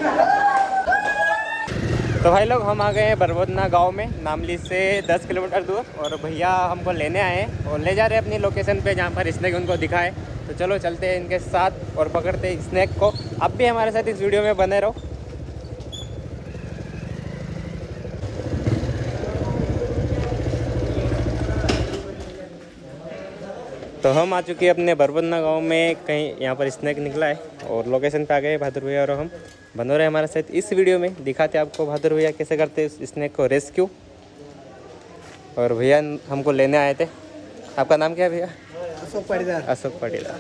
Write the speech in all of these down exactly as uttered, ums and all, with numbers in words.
तो भाई लोग हम आ गए हैं बरबोदना गांव में, नामली से दस किलोमीटर दूर। और भैया हमको लेने आए हैं और ले जा रहे हैं अपनी लोकेशन पे जहाँ पर स्नैक उनको दिखाए। तो चलो चलते हैं इनके साथ और पकड़ते हैं स्नैक को। अब भी हमारे साथ इस वीडियो में बने रहो। तो हम आ चुके हैं अपने बरबोदना गांव में, कहीं यहाँ पर स्नैक निकला है और लोकेशन पे आ गए बहादुर भैया और हम। बनो रहे हमारे साथ इस वीडियो में, दिखाते आपको बहादुर भैया कैसे करते हैं इस स्नैक को रेस्क्यू। और भैया हमको लेने आए थे। आपका नाम क्या है भैया? अशोक पाटीदार। अशोक पाटीदार।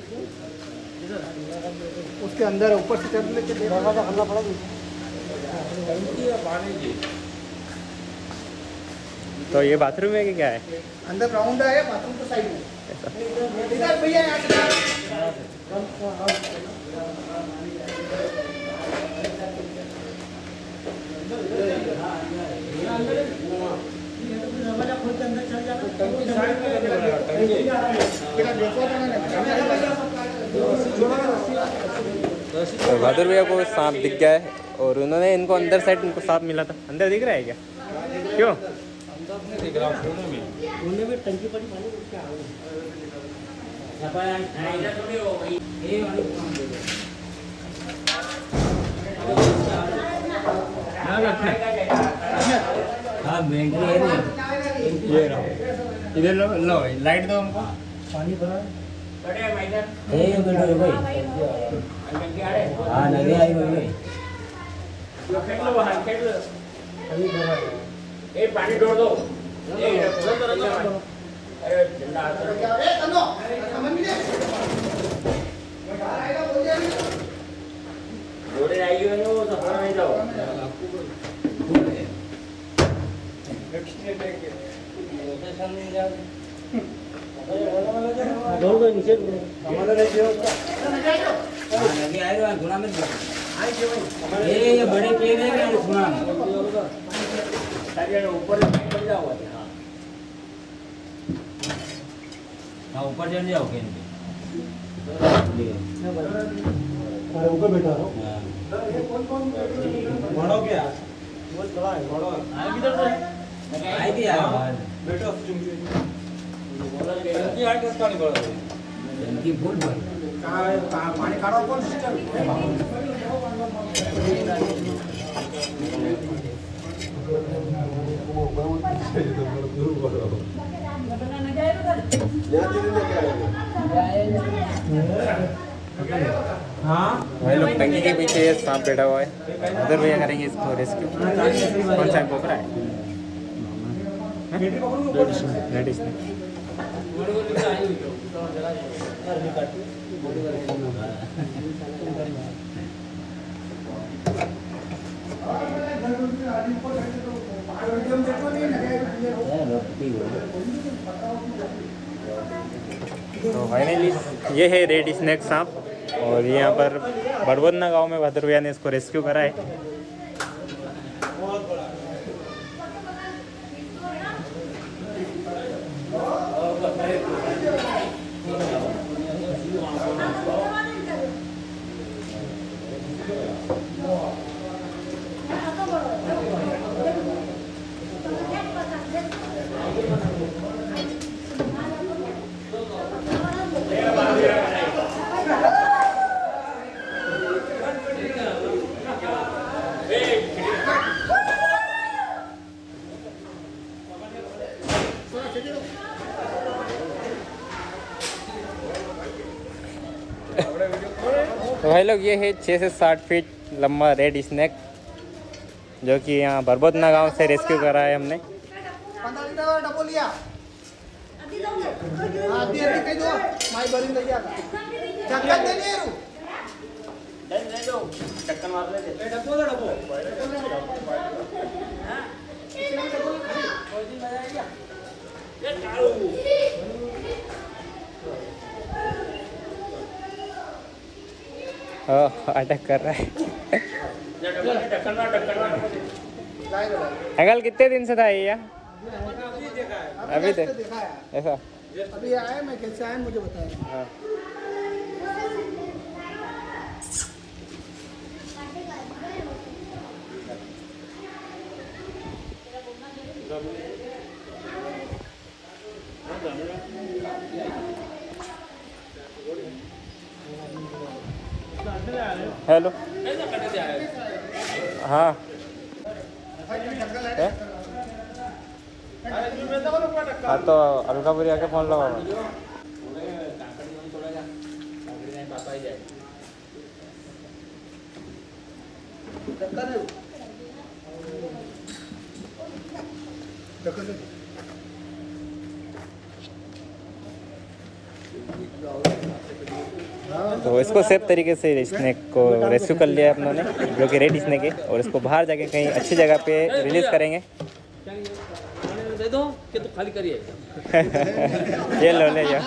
उसके अंदर ऊपर से चढ़ लेके दरवाजा खोलना पड़ेगा। तो ये बाथरूम है कि क्या है? अंदर ग्राउंड है, बाथरूम तो साइड में। इधर भैया दरवाजा खोल के अंदर चल जाना। तो बहादुर भैया को सांप दिख गया है और उन्होंने इनको अंदर साइड इनको सांप मिला था। अंदर दिख रहा है क्या? क्यों? दिख रहा कोने में कोने में टंकी पड़ी पानी उसके आगे हाँ बैंक है ना ये रहा। इधर लो लो लाइट दो हमको। पानी भरा ए बेटो भाई हाँ नदी आई भाई पानी भरा ए पानी छोड़ दो। ए अरे ठंडा ए तनो समझ में जोड़े आई गए नो तो फड़ा नहीं जाओ। दौड़ गए नीचे हमारा रहते हो हाँ नदी आई रहा गुना में ये ये बड़े पेड़ है क्या गुना सारे ऊपर चढ़ जाओ। हां हाँ ऊपर चढ़ जाओ के अरे ऊपर बैठा हो बड़ो क्या बहुत बड़ा है बड़ा आई किधर से आई थी यार बैठो ये आठ किसका निकल रहा है इनकी फुल भर कहां पानी खा रहा हो? कौन सिस्टम हाँ भाई लोग टंकी के पीछे सांप बैठा हुआ है। उधर भैया करेंगे इसको रेस्क्यू। कौन सा कोबरा है? लेडीज ने तो फाइनली ये है रेड स्नैक सांप और यहाँ पर बरबोदना गांव में बहादुर भैया ने इसको रेस्क्यू करा है। तो भाई लोग ये है छः से साठ फीट लंबा रेड स्नैक जो कि यहाँ बरबोदना गांव से रेस्क्यू करा है हमने। पंद्रह लीटर वाला डब्बो लिया आधी आधी कह दो माई भरी ले जाएगा चक्कर दे नहीं रू दे दे दो चक्कर मार ले। ए डब्बो दे डब्बो हां कोई दिन मजा आएगा ये कालू अटैक कर रहा है। ढक्कन मार ढक्कन मार। अंकल कितने दिन से था ये? अभी तक देखा है ऐसा अभी आया मैं कैसे आया मुझे बताया। हाँ हेलो हाँ है? हाँ तो अलकापुरी आके फोन लगाओ। तो इसको सेफ तरीके से स्नेक को रेस्क्यू कर लिया अपनों ने, जो कि रेड स्नेक है, और इसको बाहर जाके कहीं अच्छी जगह पे रिलीज करेंगे। दे दो कि तो खाली करिए। ये लो ले जाओ।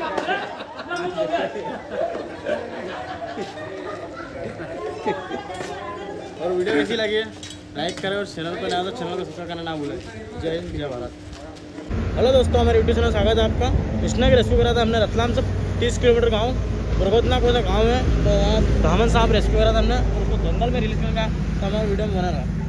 और वीडियो कैसी लगी है लाइक करें और चैनल पर नया तो चैनल को सब्सक्राइब करना ना भूलें। जय हिंद जय भारत। हेलो दोस्तों, हमारे यूट्यूब चैनल स्वागत है आपका। स्नेक रेस्क्यू करा था हमने रतलाम से तीस किलोमीटर गाँव दुर्घटना कोई गाँव है, तो वहाँ धामन साहब रेस्क्यू करा था हमने, और उसको जंगल में रिलीज करना तो हमारे वीडियो में बना रहा।